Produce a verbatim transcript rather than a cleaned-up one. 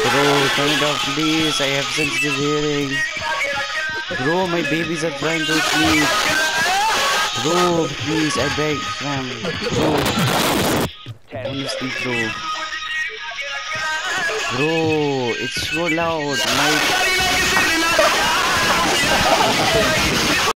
Bro, turn it off please. I have sensitive hearing. Bro, my babies are trying to sleep. Bro, please, I beg, fam. Bro, honestly, bro. Bro, it's so loud. My